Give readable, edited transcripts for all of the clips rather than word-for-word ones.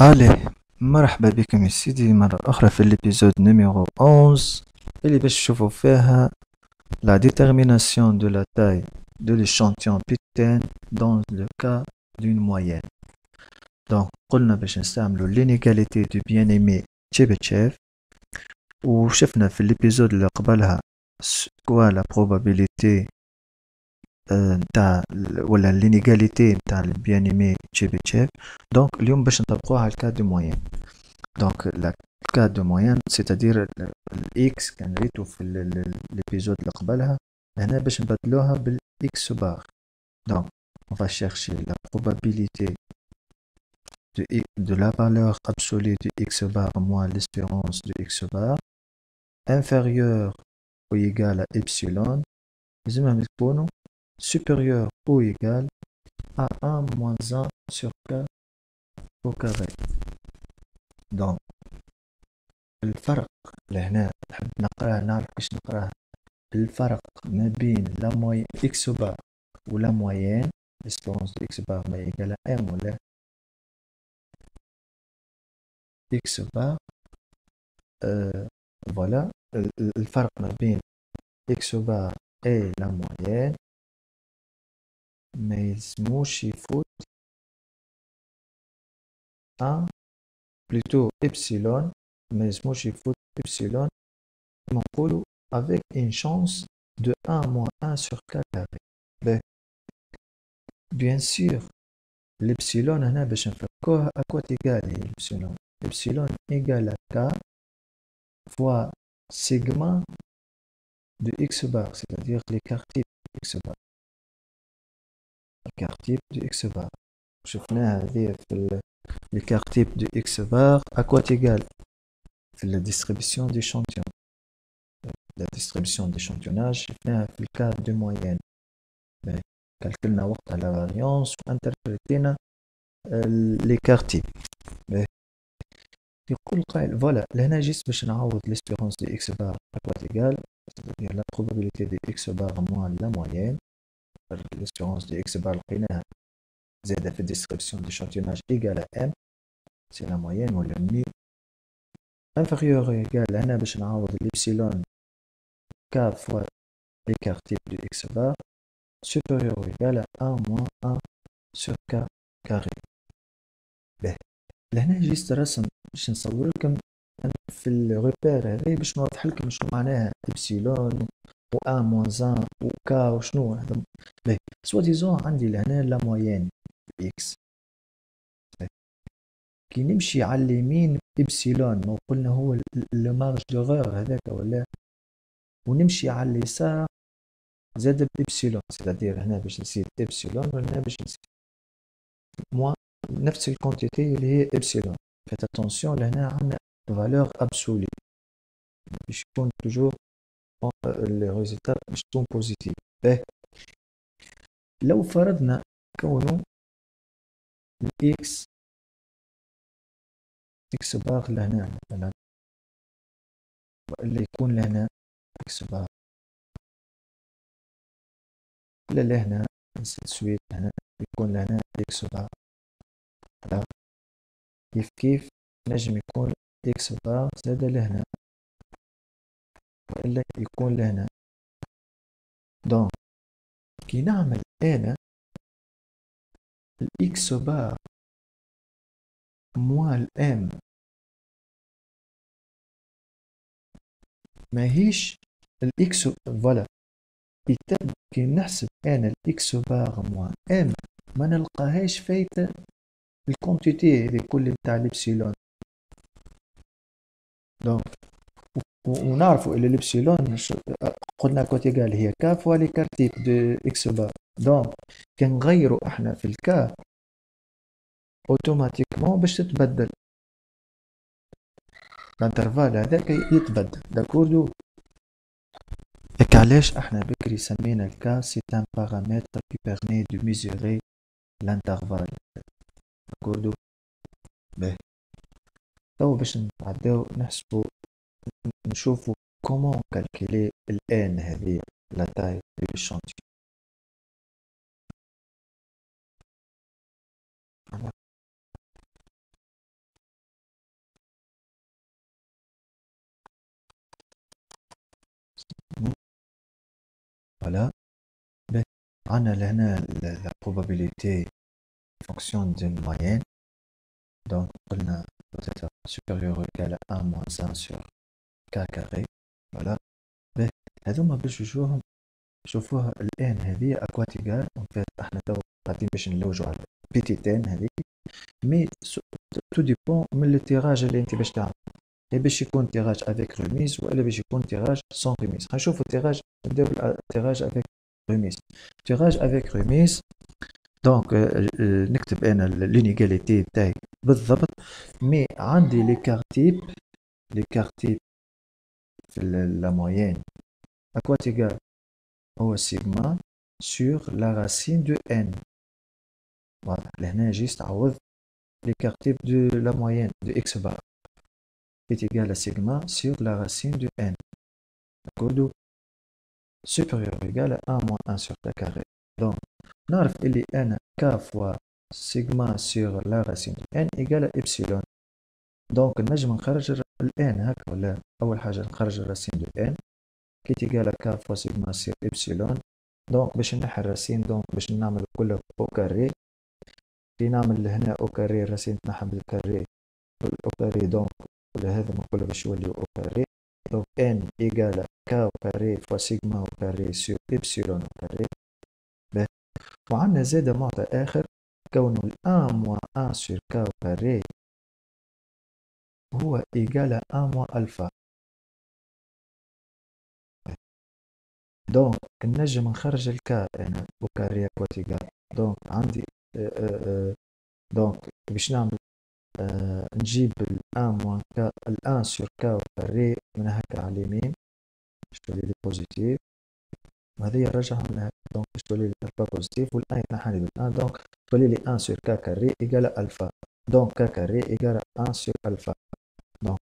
عليه، مرحبا بكم يا سيدي مرة أخرى في الإبيزود نيميرو 11 اللي باش تشوفوا فيها la détermination de la taille de l'échantillon Pitten dans le cas d'une moyenne. Donc قلنا باش نستعملوا l'inégalité du bien-aimé Tchebychev وشفنا في الإبيزود اللي قبلها quoi la probabilité نتاع ولا l'inégalité نتاع le bien-aimé Tchebychev. Donc اليوم باش نطبقوها على الكا دو موين. Donc la cas de moyenne c'est-à-dire x كان ريتو في l'épisode اللي قبلها هنا باش نبدلوها بالx bar. Donc on va chercher la probabilité de la valeur absolue de x bar moins l'espérance de x bar inférieure ou égale à epsilon لازمهم يكونوا supérieur ou égal à 1 moins 1 sur k au carré. Donc الفرق لهنا نحب نقراه نعرف كيش نقراه. الفرق ما بين لا موين اكس بار ولا موين اسبيرونس دو اكس بار ما يقال ام ولا اكس بار فوالا الفرق ما بين اكس بار اي لا موين ما يلزموش يفوت ان بلوتو ابسيلون ما يلزموش يفوت ابسيلون كما نقولو avec une chance de 1 moins 1 sur k carré. Bien sûr l'epsilon هنا باش نفكوها à quoi égale هي l'epsilon. Epsilon égale à k fois sigma de x bar, c'est-à-dire l'écart type de x bar. L'écart type de x bar. شفناها هذه في l'écart type de x bar à quoi égale في la distribution d'échantillons. La distribution d'échantillonnage شفناها في le cas de moyenne. calculنا وقتها la variance وانتربريتينا l'écart type. يقول قائل فوالا لهنا جيت باش نعوض l'espérance de x bar à quoi égale, c'est-à-dire la probabilité de x bar moins la moyenne. L'espérance de x bar لقيناها زادة في الديسكريبسيون d'échantillonnage égale à m, c'est la moyenne ولا mu. inférieur ou égal هنا باش نعوض l'epsilon k fois l'écart type de x bar supérieur ou égal à 1 moins 1 sur k carré. باهي لهنا جيت رسم باش نصور لكم في الريبير هذا باش نوضح لكم شنو معناها ابسيلون و ان موان ان و كا وشنو هذا. باهي سوا ديزون عندي لهنا لا موين اكس، كي نمشي على اليمين ابسيلون ما قلنا هو لو مارج دوغور هذاك ولا، ونمشي على اليسار زاد بابسيلون، سيتادير هنا باش نسيت ابسيلون وهنا باش نسيت موان نفس الكونتيتي اللي هي ابسيلون. فيت اتونسيون لهنا عندنا valeur absolue باش يكون toujours les résultats باش تكون positif. لو فرضنا كونه x بار لهنا مثلا وإلا يكون لهنا x بار ولا لهنا نسيت سويت هنا يكون لهنا x بار. كيف نجم يكون x بار زاد لهنا وإلا يكون لهنا. دونك كي نعمل أنا الإكس بار موال ام ماهيش الإكس فوالا كي نحسب أنا الإكس بار موال ام ما نلقاهاش فايتة الكونتيتي هذي كل نتاع الإبسيلون. دونك ونعرفوا إلا الإبسيلون قلنا كوتي قال هي كا فوا ليكار تيب دو إكس بار. دونك كنغيروا احنا في الكا اوتوماتيكمون باش تتبدل الانترفال هذاك يتبدل. داكوردو هيك علاش احنا بكري سمينا الكا سي ان بارامتر كي بيرمي دو ميزوري الانترفال. داكوردو باهي تو باش نعداو نحسبو نشوفو كومون كالكولي الان هذه لا تاي دو ليشانتيون. فوالا. باهي عندنا لهنا la probabilité fonction d'une moyenne. Donc قلنا peut-être supérieur ou égal à 1 moins 1 sur k carré. Voilà. باهي هذوما باش نشوفوها الآن هذه أكواتيغال. اون فيت احنا تو قاعدين باش نلوجوا على بيتيتين هذيك، مي تو ديبون من التيراج اللي انت باش تعمل. باش يكون تيراج افيك ريميز ولا باش يكون تيراج سون ريميز. حنشوفوا تيراج، نبداو بالتيراج افيك ريميز. تيراج افيك ريميز دونك نكتب انا لينيغاليتي تاعي بالضبط، مي عندي لي كارتيب في لا موين اكواتيغال هو سيغما sur la racine de n. Voilà, لهنا جيست عوض les quartiers de la moyenne de x bar est égal à sigma sur la racine de n. D'accord? Supérieur ou égal à 1 moins 1 sur k carré. Donc, نعرف اللي n k fois sigma sur la racine de n égale à epsilon. Donc نجم نخرج ال n هكا، ولا أول حاجة نخرج الرacine de n qui est égal à k fois sigma sur epsilon. Donc باش نحي الرacine، donc باش نعمل كله au carré. كي نعمل هنا او كاري الراسين تنحى بالكاري او كاري، دونك هذا كله باش يولي او كاري. دونك ان ايكال ك او كاري فوا سيغما او كاري سور ابسيلون او كاري. وعندنا زاد معطى اخر كونه الان موان ان سور ك او كاري هو ايكال ان موان الفا. دونك نجم نخرج الكا انا او كاري اكواتيغال. دونك عندي دونك باش نعمل نجيب الان موان ك الان سور ك او كاري من هكا على اليمين باش تولي لي بوزيتيف، وهذه نرجعها من هكا دونك باش تولي لي الفا بوزيتيف، والان يتنحى لي بالان دونك تولي لي ان سور ك كاري ايكال الفا. دونك ك كاري ايكال ان سور الفا. دونك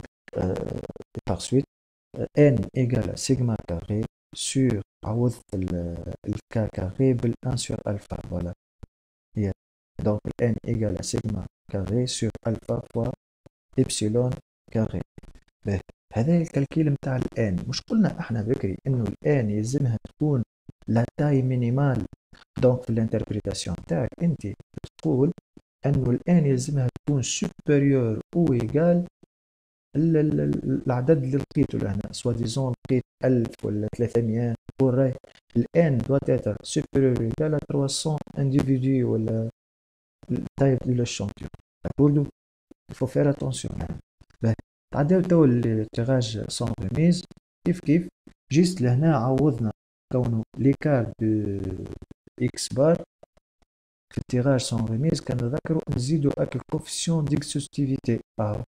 par suite n ايكال سيغما كاري سور عوضت الك كاري بالان سور الفا. فوالا هي دونك n ايكال سيغما كاري سور الفا فوا ابسيلون كاري. باهي هذا الكالكيل نتاع الان. مش قلنا احنا بكري انه الان يلزمها تكون لا تاي مينيمال؟ دونك في الانتربريتاسيون تاعك انت تقول انه الان يلزمها تكون سوبيريور او ايكال العدد اللي لقيته لهنا، سوا ديزون لقيت 1000 ولا 300 وراي الان دوات اتر سوبيريور ايكال 300 انديفيدو ولا تايب دو لاشونتيون. داكوردو il faut faire attention. باهي تعداو تو التيراج سون ريميز كيف جيست لهنا عوضنا كونه ليكار دو اكس بار في التيراج سون ريميز كان نذكروا نزيدو اك كوفيسيون ديكسوستيفيتي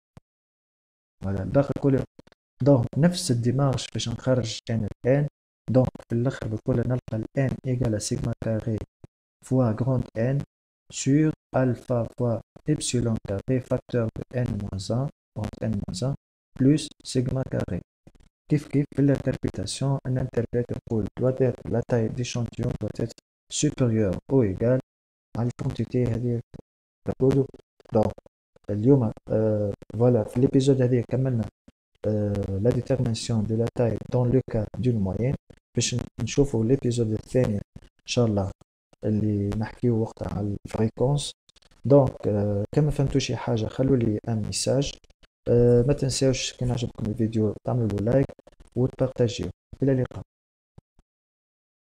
فوالا داخل كل. دونك نفس الديمارش باش نخرج ان الان. دونك في الاخر بكل نلقى الان ايكال سيغما كاري فوا غروند ان sur alpha fois epsilon carré facteur de n moins 1 entre n moins 1 plus sigma carré. كيف في l'interprétation un interprète doit être la taille d'échantillon doit être supérieure ou égale à la quantité هذه. d'accord. donc اليوم voilà في l'épisode هذه كملنا la détermination de la taille dans le cas d'une moyenne. باش نشوفوا l'épisode الثاني ان شاء الله اللي نحكيو وقتها على الفريكونس. دونك كما فهمتوا شي حاجه خلوا لي ان ميساج. ما تنساوش كان عجبكم الفيديو تعملوا لايك وتبارطاجيو. الى اللقاء.